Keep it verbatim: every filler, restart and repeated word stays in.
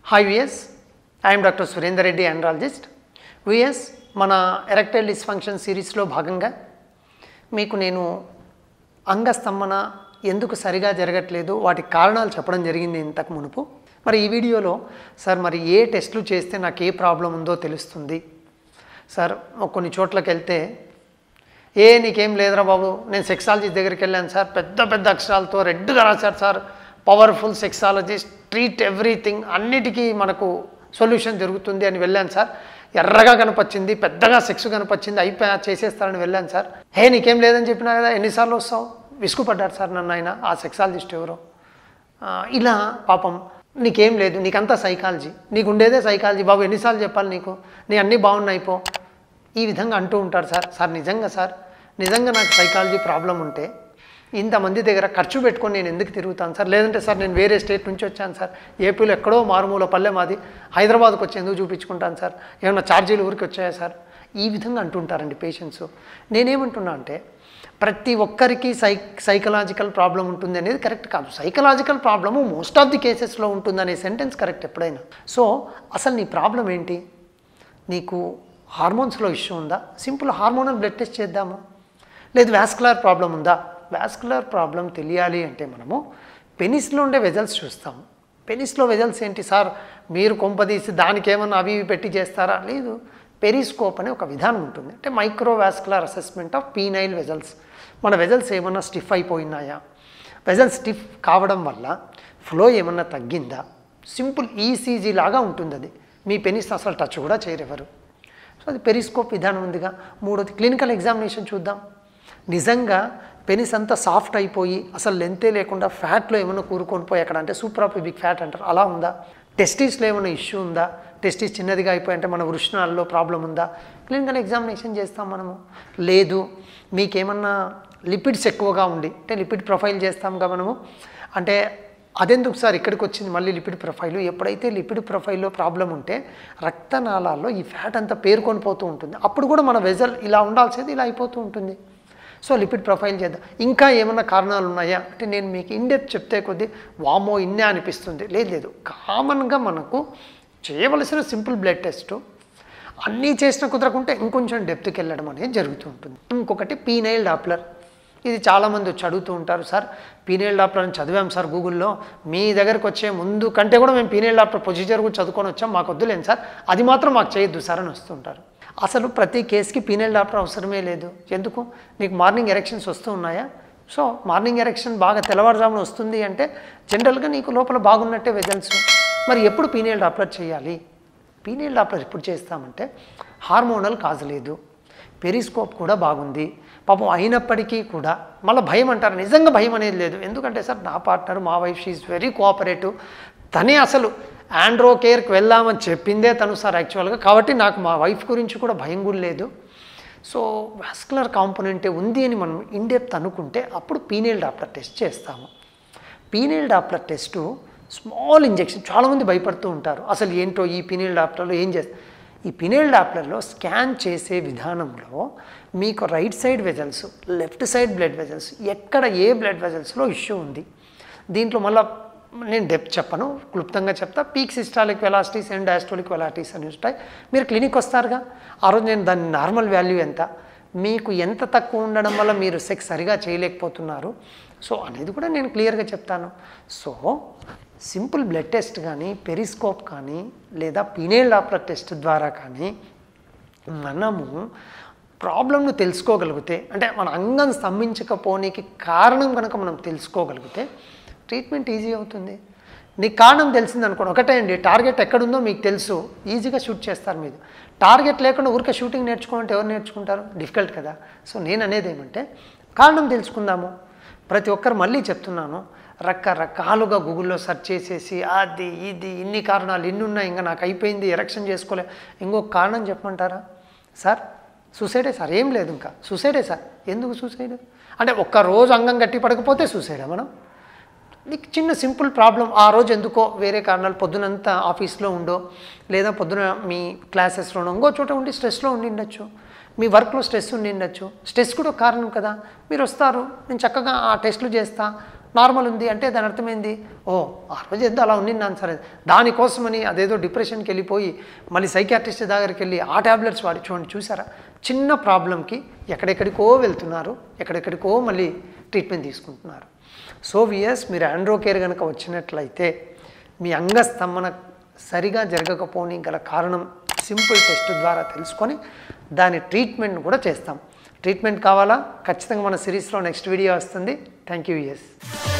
Hi V S, I am Doctor Surendra Reddy, andrologist. V S మన erectile dysfunction సిరీస్లో భాగంగా మీకు నేను అంగస్తంభన ఎందుకు సరిగా జరగట్లేదు వాటి కారణాలు చెప్పడం జరిగింది ఇంతకు మునుపు. మరి ఈ వీడియోలో సార్ మరి ఏ టెస్టులు చేస్తే నాకు ఏ ప్రాబ్లం ఉందో తెలుస్తుంది సార్. కొన్ని చోట్లకి వెళ్తే ఏ నీకేం లేదురా బాబు, నేను సెక్సాలజీ దగ్గరికి వెళ్ళాను సార్, పెద్ద పెద్ద అక్షరాలతో రెడ్గా రాశారు sir, powerful sexologist, treat everything, అన్నిటికీ మనకు సొల్యూషన్ జరుగుతుంది అని వెళ్ళాను సార్. ఎర్రగా కనపచ్చింది, పెద్దగా సెక్స్ కనపచ్చింది, అయిపోయా చేసేస్తారని వెళ్ళాను సార్. హే నీకేం లేదని చెప్పినా కదా, ఎన్నిసార్లు వస్తావు, విసుగుపడ్డారు సార్ నన్ను ఆయన, ఆ సెక్సాలజిస్ట్ ఎవరో. ఇలా పాపం నీకేం లేదు, నీకంతా సైకాలజీ, నీకు ఉండేదే సైకాలజీ బాబు, ఎన్నిసార్లు చెప్పాలి నీకు, నీ అన్నీ బాగున్నాయి పో, ఈ విధంగా అంటూ ఉంటారు సార్. సార్ నిజంగా సార్, నిజంగా నాకు సైకాలజీ ప్రాబ్లం ఉంటే ఇంతమంది దగ్గర ఖర్చు పెట్టుకొని నేను ఎందుకు తిరుగుతాను సార్? లేదంటే సార్ నేను వేరే స్టేట్ నుంచి వచ్చాను సార్, ఏపీలో ఎక్కడో మారుమూల పల్లె మాది, హైదరాబాద్కి వచ్చి ఎందుకు చూపించుకుంటాను సార్, ఏమన్నా ఛార్జీలు ఊరికి వచ్చాయా సార్? ఈ విధంగా అంటుంటారండి పేషెంట్స్. నేనేమంటున్నా అంటే ప్రతి ఒక్కరికి సై సైకలాజికల్ ప్రాబ్లం ఉంటుంది అనేది కరెక్ట్ కాదు. Psychological problem most of the కేసెస్లో ఉంటుందనే సెంటెన్స్ కరెక్ట్ ఎప్పుడైనా. సో అసలు నీ ప్రాబ్లం ఏంటి? నీకు హార్మోన్స్లో ఇష్యూ ఉందా? సింపుల్ హార్మోనల్ బ్లడ్ టెస్ట్ చేద్దాము. లేదు వాస్కులర్ ప్రాబ్లం ఉందా? వాస్కులర్ ప్రాబ్లం తెలియాలి అంటే మనము పెనిస్లో ఉండే వెజల్స్ చూస్తాము. పెనిస్లో వెజల్స్ ఏంటి సార్, మీరు కొంపదీసి దానికి ఏమన్నా అవి ఇవి పెట్టి చేస్తారా? లేదు, పెరిస్కోప్ అనే ఒక విధానం ఉంటుంది. అంటే microvascular assessment of penile vessels. మన వెజల్స్ ఏమన్నా స్టిఫ్ అయిపోయినాయా, వెజల్స్ స్టిఫ్ కావడం వల్ల ఫ్లో ఏమన్నా తగ్గిందా, సింపుల్ ఈసీజీ లాగా ఉంటుంది అది. మీ పెనిస్ అసలు టచ్ కూడా చేయరెవరు. సో అది పెరిస్కోప్ విధానం ఉందిగా. మూడోది క్లినికల్ ఎగ్జామినేషన్ చూద్దాం. నిజంగా పెనిస్ అంతా సాఫ్ట్ అయిపోయి అసలు లెంతే లేకుండా ఫ్యాట్లో ఏమైనా కూరుకొని పోయి అక్కడ, అంటే సూప్రాపుబిక్ ఫ్యాట్ అంటారు, అలా ఉందా? టెస్టిస్లో ఏమైనా ఇష్యూ ఉందా? టెస్టిస్ చిన్నదిగా అయిపోయి అంటే మన వృషణాల్లో ప్రాబ్లం ఉందా? క్లినికల్ ఎగ్జామినేషన్ చేస్తాం మనము. లేదు మీకేమన్నా లిపిడ్స్ ఎక్కువగా ఉండి, అంటే లిపిడ్ ప్రొఫైల్ చేస్తాంగా మనము. అంటే అదెందుకు సార్ ఇక్కడికి వచ్చింది మళ్ళీ లిపిడ్ ప్రొఫైలు? ఎప్పుడైతే లిపిడ్ ప్రొఫైల్లో ప్రాబ్లం ఉంటే రక్తనాళాల్లో ఈ ఫ్యాట్ అంతా పేరుకొని పోతూ ఉంటుంది. అప్పుడు కూడా మన వెజల్ ఇలా ఉండాల్సింది ఇలా అయిపోతూ ఉంటుంది. సో లిపిడ్ ప్రొఫైల్ చేద్దాం. ఇంకా ఏమన్నా కారణాలు ఉన్నాయా అంటే నేను మీకు ఇండెప్త్ చెప్తే కొద్దీ వామో ఇన్నే అనిపిస్తుంది. లేదు లేదు కామన్గా మనకు చేయవలసిన సింపుల్ బ్లడ్ టెస్టు, అన్నీ చేసిన కుదరకుంటే ఇంకొంచెం డెప్త్కి వెళ్ళడం అనేది జరుగుతూ ఉంటుంది. ఇంకొకటి పీనైల్ డాప్లర్. ఇది చాలామంది వచ్చి అడుగుతూ ఉంటారు, సార్ పీనైల్ డాప్లర్ అని చదివాం సార్ గూగుల్లో, మీ దగ్గరకు వచ్చే ముందు కంటే కూడా మేము పీనైల్ డాప్లర్ ప్రొసీజర్ కూడా చదువుకొని వచ్చాం, మాకు వద్దులేండి సార్, అది మాత్రం మాకు చేయొద్దు సార్ అని వస్తుంటారు. అసలు ప్రతి కేసుకి పీనైల్ డాప్లర్ అవసరమే లేదు. ఎందుకు? నీకు మార్నింగ్ ఎరెక్షన్స్ వస్తూ ఉన్నాయా? సో మార్నింగ్ ఎరెక్షన్ బాగా తెల్లవారుజామున వస్తుంది అంటే జనరల్గా నీకు లోపల బాగున్నట్టే వెజల్స్. మరి ఎప్పుడు పీనైల్ డాప్లర్ చేయాలి? పీనైల్ డాప్లర్ ఎప్పుడు చేస్తామంటే హార్మోనల్ కాజ్ లేదు, పెరిస్కోప్ కూడా బాగుంది పాపం, అయినప్పటికీ కూడా మళ్ళీ భయం అంటారు. నిజంగా భయం అనేది లేదు. ఎందుకంటే సార్ నా పార్ట్నర్, మా wife, she is very cooperative, తనే అసలు ఆండ్రో కేర్కి వెళ్దామని చెప్పిందే తను సార్ యాక్చువల్గా. కాబట్టి నాకు మా వైఫ్ గురించి కూడా భయం కూడా లేదు. సో వాస్కులర్ కాంపోనెంటే ఉంది అని మనం ఇన్డెప్త్ అనుకుంటే అప్పుడు పీనైల్ డాప్లర్ టెస్ట్ చేస్తాము. Penile doppler test small injection. చాలామంది భయపడుతూ ఉంటారు అసలు ఏంటో ఈ పీనైల్ డాప్లర్లో ఏం చేస్తారు. ఈ పీనైల్ డాప్లర్లో స్కాన్ చేసే విధానంలో మీకు right side vessels, left side blood vessels, ఎక్కడ ఏ బ్లడ్ వెజల్స్లో ఇష్యూ ఉంది. దీంట్లో మళ్ళీ నేను డెప్త్ చెప్పను, క్లుప్తంగా చెప్తా. Peak systolic velocities and diastolic velocities అని ఉంటాయి. మీరు క్లినిక్ వస్తారుగా, ఆ రోజు నేను దాని నార్మల్ వాల్యూ ఎంత, మీకు ఎంత తక్కువ ఉండడం వల్ల మీరు సెక్స్ సరిగా చేయలేకపోతున్నారు సో అనేది కూడా నేను క్లియర్గా చెప్తాను. సో సింపుల్ బ్లడ్ టెస్ట్ కానీ, పెరిస్కోప్ కానీ, లేదా పీనైల్ డాప్లర్ టెస్ట్ ద్వారా కానీ మనము ప్రాబ్లంను తెలుసుకోగలిగితే, అంటే మన అంగం స్తంభించకపోనికి కారణం కనుక మనం తెలుసుకోగలిగితే ట్రీట్మెంట్ ఈజీ అవుతుంది. నీకు కారణం తెలిసింది అనుకోండి, ఒకటే అండి, టార్గెట్ ఎక్కడుందో మీకు తెలుసు, ఈజీగా షూట్ చేస్తారు మీరు. టార్గెట్ లేకుండా ఊరికే షూటింగ్ నేర్చుకోమంటే ఎవరు నేర్చుకుంటారు? డిఫికల్ట్ కదా. సో నేను అనేది ఏమంటే కారణం తెలుసుకుందాము. ప్రతి ఒక్కరు మళ్ళీ చెప్తున్నాను, రకరకాలుగా గూగుల్లో సెర్చ్ చేసేసి అది ఇది ఇన్ని కారణాలు ఇన్ని ఉన్నాయి, ఇంకా నాకు అయిపోయింది, ఎరెక్షన్ చేసుకోలే, ఇంకొక కారణం చెప్పమంటారా సార్? సూసైడే సార్, ఏం లేదు ఇంకా సూసైడే సార్. ఎందుకు సూసైడ్ అంటే ఒక్కరోజు అంగం గట్టి పడకపోతే సూసైడా? మనం నీకు చిన్న సింపుల్ ప్రాబ్లం ఆ రోజు ఎందుకో వేరే కారణాలు, పొద్దునంతా ఆఫీస్లో ఉండో, లేదా పొద్దున మీ క్లాసెస్లోనో ఇంకో చోట ఉండి స్ట్రెస్లో ఉండి ఉండొచ్చు, మీ వర్క్లో స్ట్రెస్ ఉండి ఉండొచ్చు. స్ట్రెస్ కూడా ఒక కారణం కదా. మీరు వస్తారు, నేను చక్కగా ఆ టెస్టులు చేస్తా, నార్మల్ ఉంది అంటే దాని అర్థమైంది, ఓ ఆ రోజు ఏదో అలా ఉన్నిన్నాను సరే, దానికోసమని అదేదో డిప్రెషన్కి వెళ్ళిపోయి మళ్ళీ సైకియాట్రిస్ట్ దగ్గరికి వెళ్ళి ఆ ట్యాబ్లెట్స్ వాడి చూడండి, చూసారా చిన్న ప్రాబ్లంకి ఎక్కడెక్కడికో వెళ్తున్నారు, ఎక్కడెక్కడికో మళ్ళీ ట్రీట్మెంట్ తీసుకుంటున్నారు. సో వియర్స్, మీరు ఆండ్రోకేర్ కనుక వచ్చినట్లయితే మీ అంగస్తంభన సరిగా జరగకపోని గల కారణం సింపుల్ టెస్ట్ ద్వారా తెలుసుకొని దాని ట్రీట్మెంట్ కూడా చేస్తాం. ట్రీట్మెంట్ కావాలా? ఖచ్చితంగా మన సిరీస్లో నెక్స్ట్ వీడియో వస్తుంది. Thank you. ఎస్.